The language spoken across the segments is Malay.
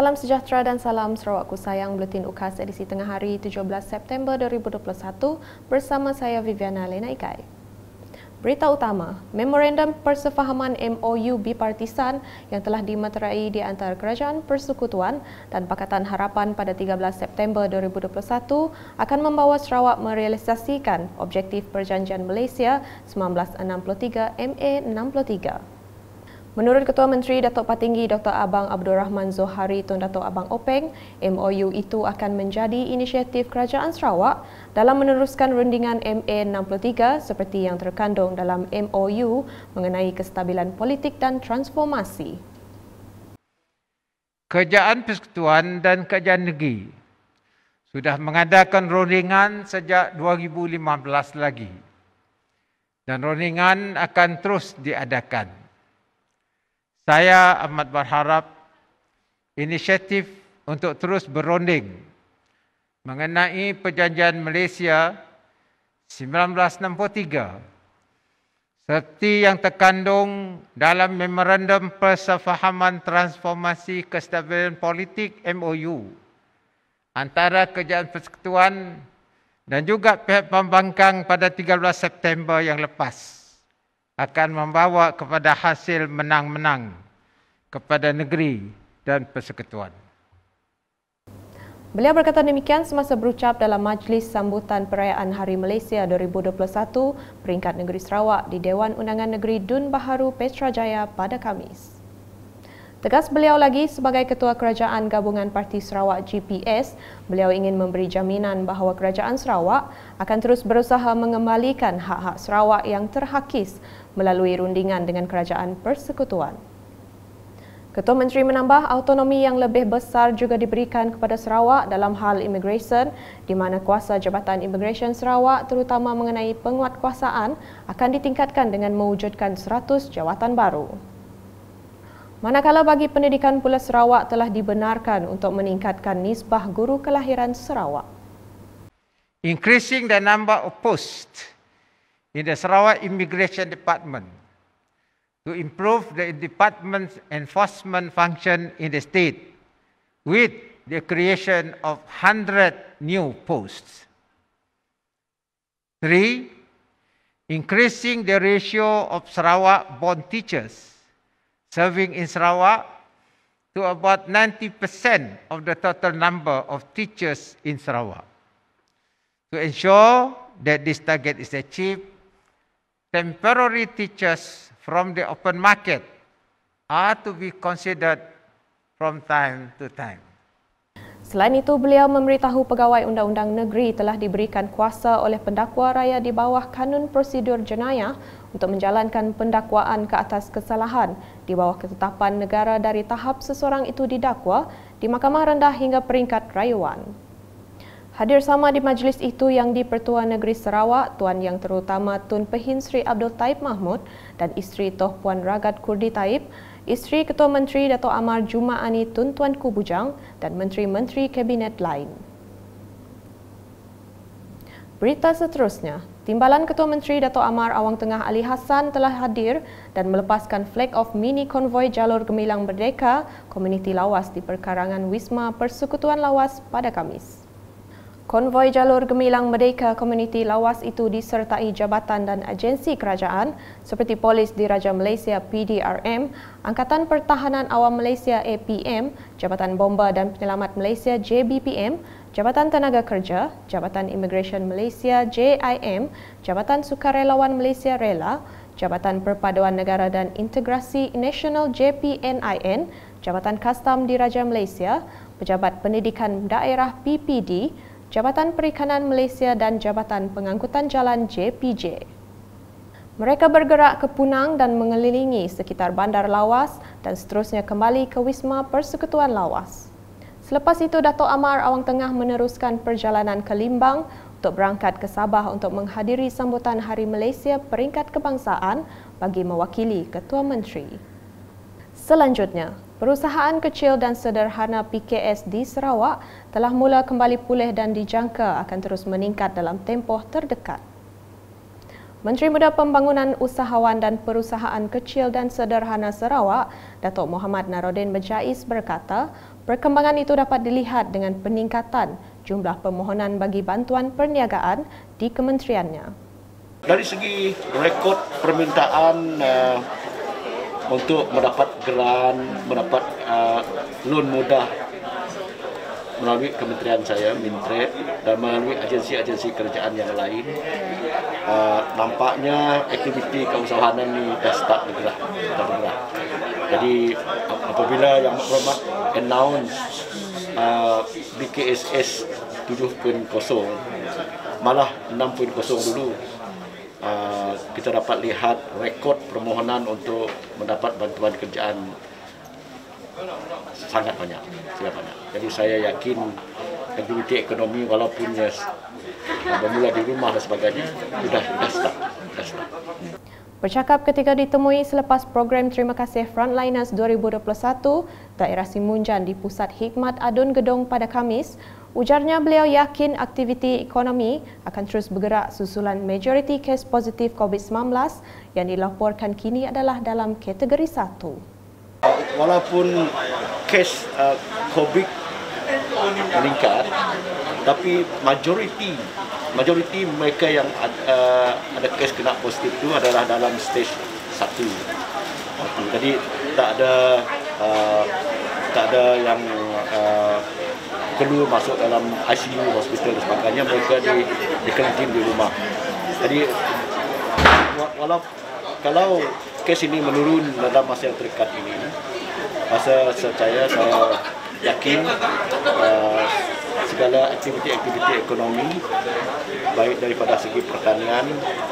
Salam sejahtera dan salam Sarawakku sayang, Buletin UKAS edisi tengah hari 17 September 2021 bersama saya Viviana Lenaikai. Berita utama, Memorandum Persefahaman MOU bipartisan yang telah dimeterai di antara Kerajaan Persekutuan dan Pakatan Harapan pada 13 September 2021 akan membawa Sarawak merealisasikan objektif Perjanjian Malaysia 1963 MA63. Menurut Ketua Menteri Datuk Patinggi Dr. Abang Abdul Rahman Zohari Tun Datuk Abang Openg, MOU itu akan menjadi inisiatif Kerajaan Sarawak dalam meneruskan rundingan MA63 seperti yang terkandung dalam MOU mengenai kestabilan politik dan transformasi. Kerajaan Persekutuan dan Kerajaan Negeri sudah mengadakan rundingan sejak 2015 lagi dan rundingan akan terus diadakan. Saya amat berharap inisiatif untuk terus berunding mengenai Perjanjian Malaysia 1963 seperti yang terkandung dalam Memorandum Persefahaman Transformasi Kestabilan Politik MOU antara Kerajaan Persekutuan dan juga pihak pembangkang pada 13 September yang lepas akan membawa kepada hasil menang-menang kepada negeri dan persekutuan. Beliau berkata demikian semasa berucap dalam majlis sambutan perayaan Hari Malaysia 2021 peringkat negeri Sarawak di Dewan Undangan Negeri Dun Baharu Petrajaya pada Khamis. Tegas beliau lagi sebagai Ketua Kerajaan Gabungan Parti Sarawak GPS, beliau ingin memberi jaminan bahawa Kerajaan Sarawak akan terus berusaha mengembalikan hak-hak Sarawak yang terhakis melalui rundingan dengan Kerajaan Persekutuan. Ketua Menteri menambah autonomi yang lebih besar juga diberikan kepada Sarawak dalam hal immigration di mana kuasa Jabatan Immigration Sarawak terutama mengenai penguatkuasaan akan ditingkatkan dengan mewujudkan 100 jawatan baru. Manakala bagi pendidikan pula Sarawak telah dibenarkan untuk meningkatkan nisbah guru kelahiran Sarawak. Increasing the number of posts in the Sarawak Immigration Department to improve the department's enforcement function in the state with the creation of 100 new posts. 3. Increasing the ratio of Sarawak-born teachers serving in Sarawak to about 90% of the total number of teachers in Sarawak. To ensure that this target is achieved, temporary teachers from the open market are to be considered from time to time. Selain itu, beliau memberitahu pegawai undang-undang negeri telah diberikan kuasa oleh pendakwa raya di bawah Kanun Prosedur Jenayah untuk menjalankan pendakwaan ke atas kesalahan di bawah ketetapan negara dari tahap seseorang itu didakwa di Mahkamah Rendah hingga peringkat rayuan. Hadir sama di majlis itu yang di-Pertua Negeri Sarawak, Tuan Yang Terutama Tun Pehin Sri Abdul Taib Mahmud dan isteri Toh Puan Ragat Kurdi Taib, isteri Ketua Menteri Dato' Amar Jumaani Tun Tuanku Bujang dan menteri-menteri kabinet lain. Berita seterusnya, Timbalan Ketua Menteri Dato' Amar Awang Tengah Ali Hassan telah hadir dan melepaskan flag off mini konvoi Jalur Gemilang Merdeka Komuniti Lawas di perkarangan Wisma Persekutuan Lawas pada Khamis. Konvoi Jalur Gemilang Merdeka Komuniti Lawas itu disertai jabatan dan agensi kerajaan seperti Polis Diraja Malaysia PDRM, Angkatan Pertahanan Awam Malaysia APM, Jabatan Bomba dan Penyelamat Malaysia JBPM, Jabatan Tenaga Kerja, Jabatan Immigration Malaysia JIM, Jabatan Sukarelawan Malaysia Rela, Jabatan Perpaduan Negara dan Integrasi Nasional JPNIN, Jabatan Kastam Diraja Malaysia, Pejabat Pendidikan Daerah PPD, Jabatan Perikanan Malaysia dan Jabatan Pengangkutan Jalan JPJ. Mereka bergerak ke Punang dan mengelilingi sekitar Bandar Lawas dan seterusnya kembali ke Wisma Persekutuan Lawas. Selepas itu, Dato' Amar Awang Tengah meneruskan perjalanan ke Limbang untuk berangkat ke Sabah untuk menghadiri sambutan Hari Malaysia Peringkat Kebangsaan bagi mewakili Ketua Menteri. Selanjutnya, perusahaan kecil dan sederhana PKS di Sarawak telah mula kembali pulih dan dijangka akan terus meningkat dalam tempoh terdekat. Menteri Muda Pembangunan Usahawan dan Perusahaan Kecil dan Sederhana Sarawak, Datuk Muhammad Narodin Bejais berkata, Perkembangan itu dapat dilihat dengan peningkatan jumlah permohonan bagi bantuan perniagaan di kementeriannya. Dari segi rekod permintaan untuk mendapat grant, mendapat loan mudah melalui kementerian saya, Mintrade, dan melalui agensi-agensi kerajaan yang lain, nampaknya aktiviti keusahawanan ini dah start bergerak. Jadi apabila Yang Berhormat announce BKSS 7.0, malah 6.0 dulu, kita dapat lihat rekod permohonan untuk mendapat bantuan kerjaan sangat banyak. Jadi saya yakin aktiviti ekonomi walaupun bermula di rumah dan sebagainya sudah start. Bercakap ketika ditemui selepas program Terima Kasih Frontliners 2021, Daerah Simunjan di Pusat Hikmat Adun Gedong pada Khamis, ujarnya beliau yakin aktiviti ekonomi akan terus bergerak susulan majoriti kes positif COVID-19 yang dilaporkan kini adalah dalam kategori 1. Walaupun kes COVID meningkat, tapi majoriti mereka yang ada kes kena positif itu adalah dalam stage 1. Jadi tak ada yang perlu masuk dalam ICU, hospital dan sebagainya, mereka di karantin di rumah. Jadi kalau kes ini menurun dalam masa yang terdekat ini, saya yakin segala aktiviti ekonomi, baik daripada segi pertanian,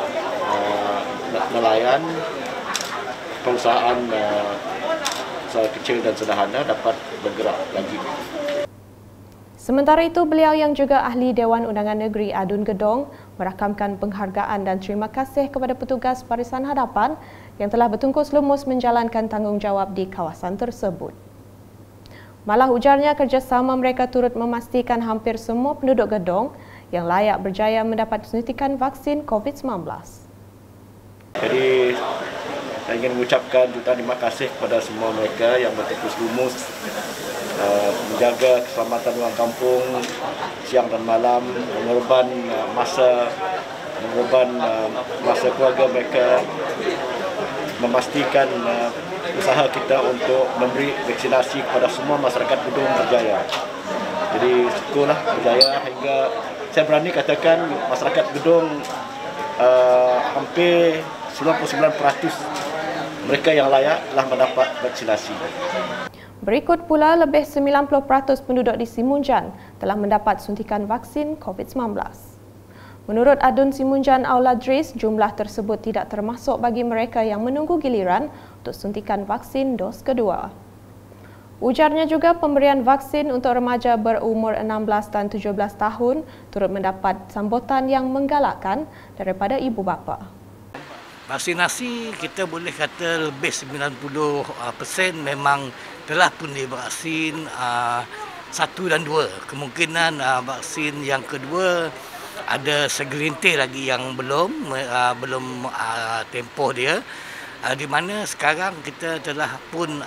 nelayan, perusahaan kecil dan sederhana dapat bergerak lagi. Sementara itu, beliau yang juga ahli Dewan Undangan Negeri Adun Gedong merakamkan penghargaan dan terima kasih kepada petugas Barisan Hadapan yang telah bertungkus lumus menjalankan tanggungjawab di kawasan tersebut. Malah ujarnya kerjasama mereka turut memastikan hampir semua penduduk Gedong yang layak berjaya mendapat suntikan vaksin COVID-19. Jadi saya ingin mengucapkan jutaan terima kasih kepada semua mereka yang bertungkus lumus menjaga keselamatan orang kampung siang dan malam, mengorban masa keluarga mereka, memastikan usaha kita untuk memberi vaksinasi kepada semua masyarakat Gedong berjaya. Jadi syukurlah berjaya hingga saya berani katakan masyarakat Gedong hampir 99% mereka yang layak telah mendapat vaksinasi. Berikut pula lebih 90% penduduk di Simunjan telah mendapat suntikan vaksin COVID-19. Menurut Adun Simunjan Auladris, jumlah tersebut tidak termasuk bagi mereka yang menunggu giliran untuk suntikan vaksin dos kedua. Ujarnya juga pemberian vaksin untuk remaja berumur 16 dan 17 tahun turut mendapat sambutan yang menggalakkan daripada ibu bapa. Vaksinasi kita boleh kata lebih 90% memang telah pun divaksin 1 dan 2. Kemungkinan vaksin yang kedua ada segelintir lagi yang belum tempoh dia, di mana sekarang kita telah pun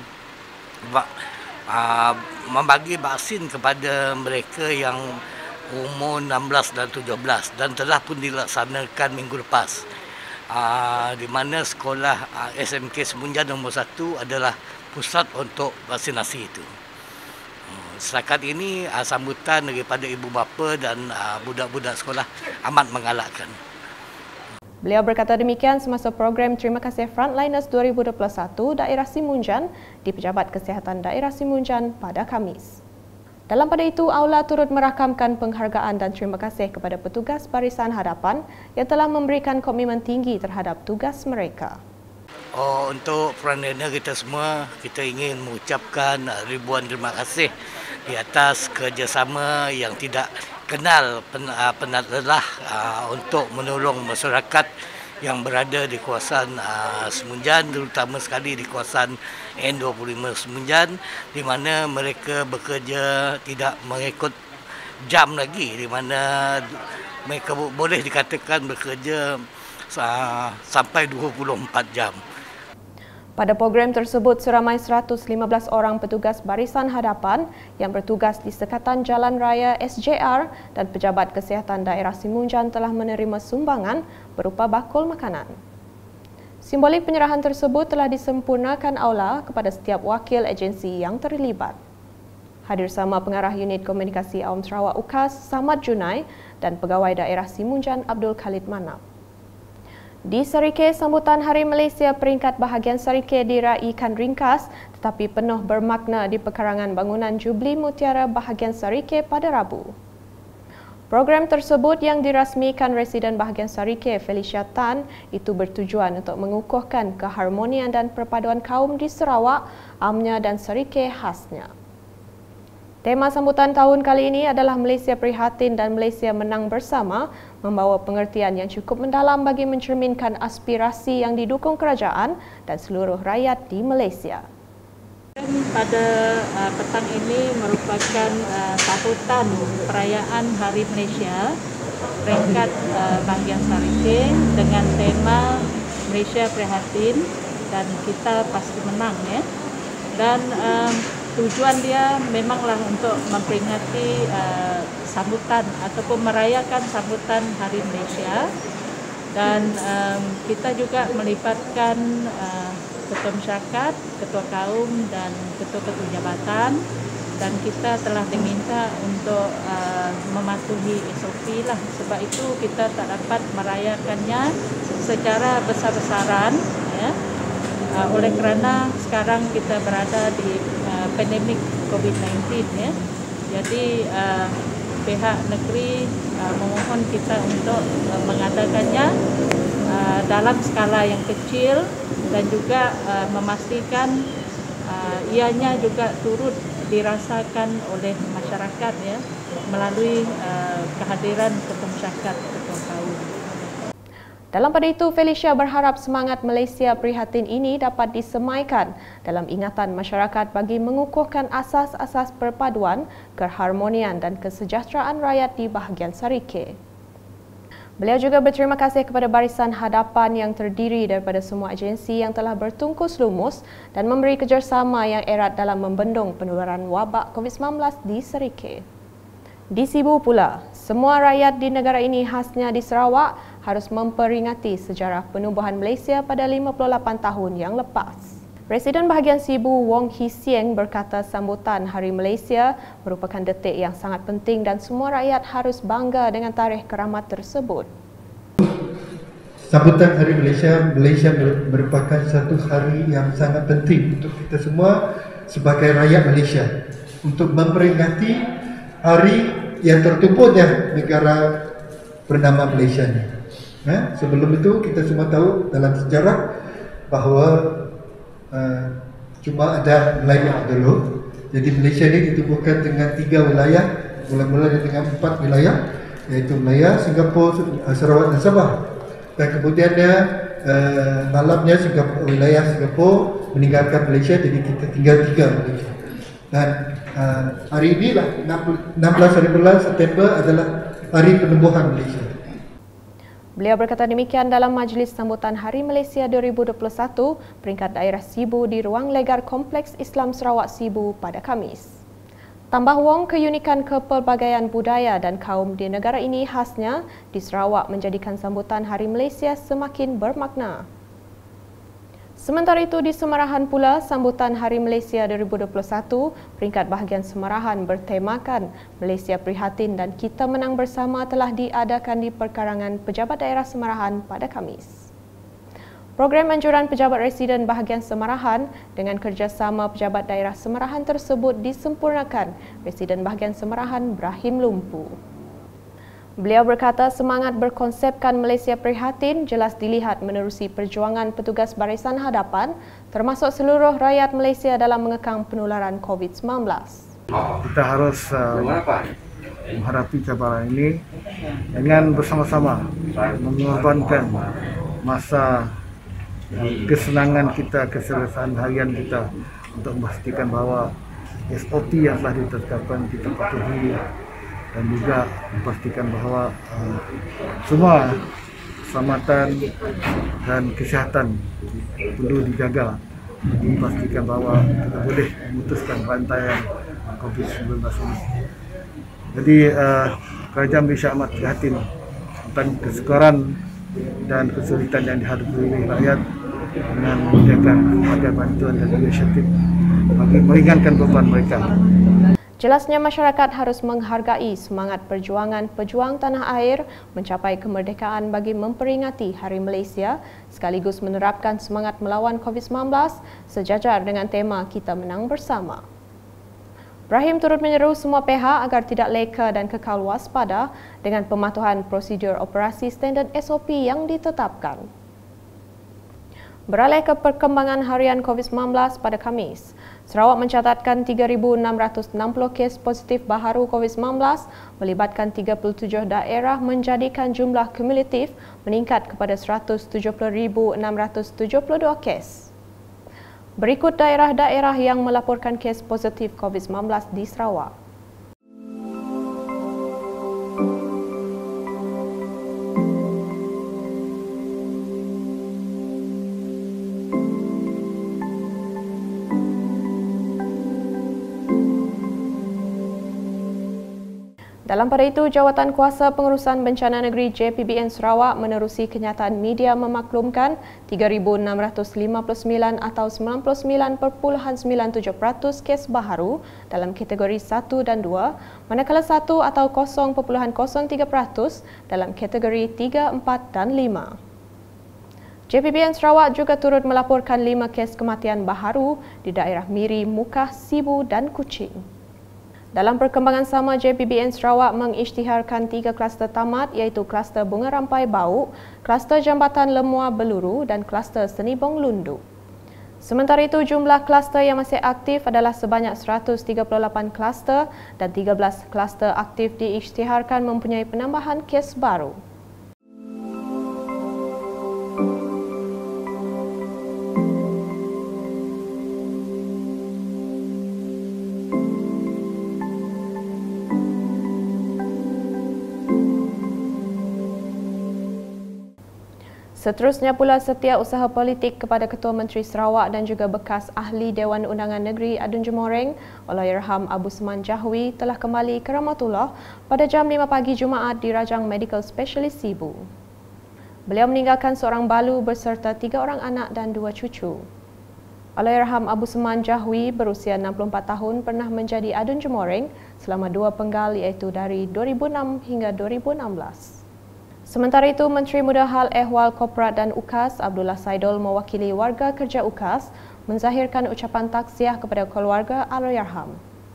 membagi vaksin kepada mereka yang umur 16 dan 17 dan telah pun dilaksanakan minggu lepas. Di mana sekolah SMK Simunjan nombor 1 adalah pusat untuk vaksinasi itu. Setakat ini sambutan daripada ibu bapa dan budak-budak sekolah amat menggalakkan. Beliau berkata demikian semasa program Terima Kasih Frontliners 2021 Daerah Simunjan di Pejabat Kesihatan Daerah Simunjan pada Khamis. Dalam pada itu, Aula turut merakamkan penghargaan dan terima kasih kepada petugas Barisan Hadapan yang telah memberikan komitmen tinggi terhadap tugas mereka. Untuk frontliner kita semua, kita ingin mengucapkan ribuan terima kasih di atas kerjasama yang tidak kenal penat lelah untuk menolong masyarakat yang berada di kawasan Simunjan, terutama sekali di kawasan N25 Simunjan, di mana mereka bekerja tidak mengikut jam lagi, di mana mereka boleh dikatakan bekerja sampai 24 jam. Pada program tersebut, seramai 115 orang petugas barisan hadapan yang bertugas di Sekatan Jalan Raya SJR dan pejabat kesihatan daerah Simunjan telah menerima sumbangan berupa bakul makanan. Simbolik penyerahan tersebut telah disempurnakan aula kepada setiap wakil agensi yang terlibat. Hadir sama Pengarah Unit Komunikasi Awam Sarawak UKAS Samad Junai dan Pegawai Daerah Simunjan Abdul Khalid Manap. Di Sarike, sambutan Hari Malaysia peringkat bahagian Sarike diraikan ringkas tetapi penuh bermakna di pekarangan bangunan Jubli Mutiara bahagian Sarike pada Rabu. Program tersebut yang dirasmikan Residen bahagian Sarike Felicia Tan itu bertujuan untuk mengukuhkan keharmonian dan perpaduan kaum di Sarawak, amnya dan Sarike khasnya. Tema sambutan tahun kali ini adalah Malaysia Prihatin dan Malaysia Menang Bersama, membawa pengertian yang cukup mendalam bagi mencerminkan aspirasi yang didukung kerajaan dan seluruh rakyat di Malaysia. Pada petang ini merupakan sambutan perayaan Hari Malaysia peringkat bahagian Sarike dengan tema Malaysia Prihatin dan kita pasti menang ya. Dan tujuan dia memanglah untuk memperingati sambutan ataupun merayakan sambutan Hari Malaysia, dan kita juga melibatkan ketua masyarakat, ketua kaum dan ketua-ketua jabatan, dan kita telah diminta untuk mematuhi SOP lah. Sebab itu kita tak dapat merayakannya secara besar-besaran ya. Oleh kerana sekarang kita berada di pandemik COVID-19 ya. Jadi pihak negeri memohon kita untuk mengadakannya dalam skala yang kecil dan juga memastikan ianya juga turut dirasakan oleh masyarakat ya melalui kehadiran ketua masyarakat, ketua kaum. Dalam pada itu, Felicia berharap semangat Malaysia Prihatin ini dapat disemaikan dalam ingatan masyarakat bagi mengukuhkan asas-asas perpaduan, keharmonian dan kesejahteraan rakyat di bahagian Sarike. Beliau juga berterima kasih kepada barisan hadapan yang terdiri daripada semua agensi yang telah bertungkus lumus dan memberi kerjasama yang erat dalam membendung penularan wabak COVID-19 di Sarike. Di Sibu pula, semua rakyat di negara ini khasnya di Sarawak harus memperingati sejarah penubuhan Malaysia pada 58 tahun yang lepas. Presiden bahagian Sibu Wong Hee Sieng berkata sambutan Hari Malaysia merupakan detik yang sangat penting dan semua rakyat harus bangga dengan tarikh keramat tersebut. Sambutan Hari Malaysia merupakan satu hari yang sangat penting untuk kita semua sebagai rakyat Malaysia untuk memperingati hari yang tertumpunya negara bernama Malaysia ini. Sebelum itu kita semua tahu dalam sejarah bahawa cuma ada Melayu dulu. Jadi Malaysia ini ditubuhkan dengan 3 wilayah, mula-mula dengan 4 wilayah, iaitu Melaya, Singapura, Sarawak dan Sabah. Dan kemudiannya malamnya wilayah Singapura meninggalkan Malaysia, jadi kita tinggal 3 Malaysia. Dan hari inilah 16 hari bulan September adalah hari penubuhan Malaysia. Beliau berkata demikian dalam majlis sambutan Hari Malaysia 2021 peringkat daerah Sibu di Ruang Legar Kompleks Islam Sarawak Sibu pada Khamis. Tambah Wong, keunikan kepelbagaian budaya dan kaum di negara ini khasnya di Sarawak menjadikan sambutan Hari Malaysia semakin bermakna. Sementara itu di Semarahan pula, sambutan Hari Malaysia 2021 peringkat bahagian Semarahan bertemakan Malaysia Prihatin dan Kita Menang Bersama telah diadakan di perkarangan Pejabat Daerah Semarahan pada Khamis. Program anjuran pejabat residen bahagian Semarahan dengan kerjasama Pejabat Daerah Semarahan tersebut disempurnakan Residen bahagian Semarahan Brahim Lumpu. Beliau berkata semangat berkonsepkan Malaysia Prihatin jelas dilihat menerusi perjuangan petugas barisan hadapan termasuk seluruh rakyat Malaysia dalam mengekang penularan COVID-19. Kita harus menghadapi cabaran ini dengan bersama-sama mengorbankan masa kesenangan kita, keselesaan harian kita untuk memastikan bahawa SOP yang telah ditetapkan kita patuhi dan juga memastikan bahawa semua keselamatan dan kesihatan perlu dijaga memastikan bahawa kita boleh memutuskan rantaian COVID-19 ini. Jadi kerajaan Malaysia amat prihatin tentang kesukaran dan kesulitan yang dihadapi oleh rakyat dengan menyediakan pelbagai bantuan dan inisiatif bagi meringankan beban mereka. Jelasnya masyarakat harus menghargai semangat perjuangan pejuang tanah air mencapai kemerdekaan bagi memperingati Hari Malaysia sekaligus menerapkan semangat melawan COVID-19 sejajar dengan tema Kita Menang Bersama. Ibrahim turut menyeru semua pihak agar tidak leka dan kekal waspada dengan pematuhan prosedur operasi standard SOP yang ditetapkan. Beralih ke perkembangan harian COVID-19 pada Khamis, Sarawak mencatatkan 3,660 kes positif baharu COVID-19 melibatkan 37 daerah menjadikan jumlah kumulatif meningkat kepada 170,672 kes. Berikut daerah-daerah yang melaporkan kes positif COVID-19 di Sarawak. Dalam pada itu, Jawatan Kuasa Pengurusan Bencana Negeri JPBN Sarawak menerusi kenyataan media memaklumkan 3,659 atau 99.97% kes baharu dalam kategori 1 dan 2, manakala 1 atau 0.03% dalam kategori 3, 4 dan 5. JPBN Sarawak juga turut melaporkan 5 kes kematian baharu di daerah Miri, Mukah, Sibu dan Kuching. Dalam perkembangan sama, JPBN Sarawak mengisytiharkan 3 kluster tamat iaitu kluster Bunga Rampai Bau, kluster Jambatan Lemua Beluru dan kluster Seni Bong Lundu. Sementara itu, jumlah kluster yang masih aktif adalah sebanyak 138 kluster dan 13 kluster aktif diisytiharkan mempunyai penambahan kes baru. Seterusnya pula, Setiausaha Politik kepada Ketua Menteri Sarawak dan juga bekas Ahli Dewan Undangan Negeri Adun Jemoreng, Allahyarham Abu Seman Jahwi telah kembali ke Rahmatullah pada jam 5 pagi Jumaat di Rajang Medical Specialist Sibu. Beliau meninggalkan seorang balu berserta 3 orang anak dan 2 cucu. Allahyarham Abu Seman Jahwi berusia 64 tahun pernah menjadi Adun Jemoreng selama 2 penggal iaitu dari 2006 hingga 2016. Sementara itu, Menteri Muda Hal Ehwal Korporat dan UKAS Abdullah Saidul mewakili warga kerja UKAS menzahirkan ucapan taksiah kepada keluarga Allahyarham.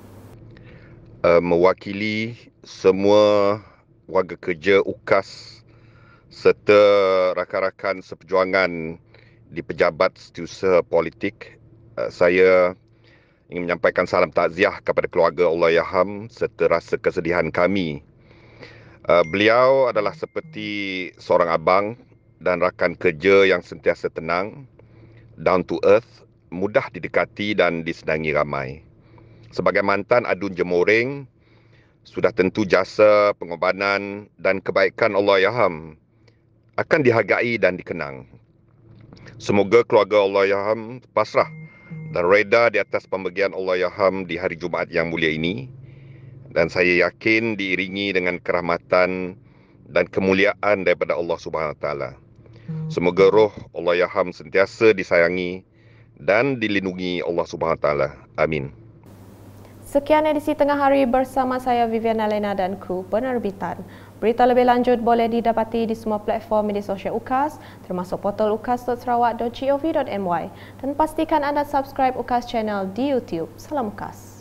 Mewakili semua warga kerja UKAS serta rakan-rakan seperjuangan di Pejabat Setiausaha Politik, saya ingin menyampaikan salam takziah kepada keluarga Allahyarham serta rasa kesedihan kami. Beliau adalah seperti seorang abang dan rakan kerja yang sentiasa tenang, down to earth, mudah didekati dan disenangi ramai. Sebagai mantan Adun Jemoreng, sudah tentu jasa pengorbanan dan kebaikan Allahyarham akan dihargai dan dikenang. Semoga keluarga Allahyarham pasrah dan reda di atas pembagian Allahyarham di hari Jumaat yang mulia ini. Dan saya yakin diiringi dengan kerahmatan dan kemuliaan daripada Allah Subhanahu Wa Taala. Semoga roh Allahyarham sentiasa disayangi dan dilindungi Allah Subhanahu Wa Taala. Amin. Sekian edisi Tengah Hari bersama saya Viviana Lena dan kru penerbitan. Berita lebih lanjut boleh didapati di semua platform media sosial UKAS termasuk portal ukas.sarawak.gov.my dan pastikan anda subscribe UKAS Channel di YouTube. Salam UKAS.